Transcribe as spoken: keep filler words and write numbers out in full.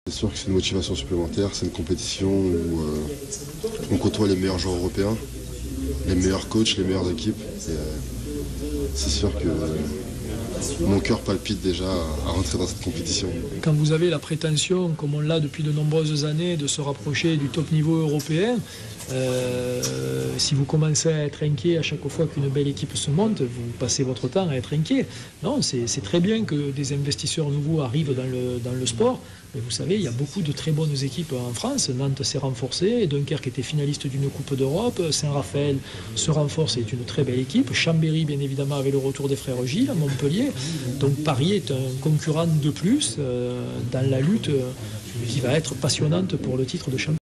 C'est sûr que c'est une motivation supplémentaire, c'est une compétition où euh, on côtoie les meilleurs joueurs européens, les meilleurs coachs, les meilleures équipes. Et, euh, c'est sûr que euh, mon cœur palpite déjà à, à rentrer dans cette compétition. Quand vous avez la prétention, comme on l'a depuis de nombreuses années, de se rapprocher du top niveau européen, euh, si vous commencez à être inquiet à chaque fois qu'une belle équipe se monte, vous passez votre temps à être inquiet. Non, c'est très bien que des investisseurs nouveaux arrivent dans le, dans le sport, mais vous savez, il y a beaucoup de très bonnes équipes en France. Nantes s'est renforcée, Dunkerque était finaliste d'une Coupe d'Europe, Saint-Raphaël se renforce et est une très belle équipe, Chambéry bien évidemment avec le retour des frères Gilles, Montpellier. Donc Paris est un concurrent de plus euh, dans la lutte euh, qui va être passionnante pour le titre de champion.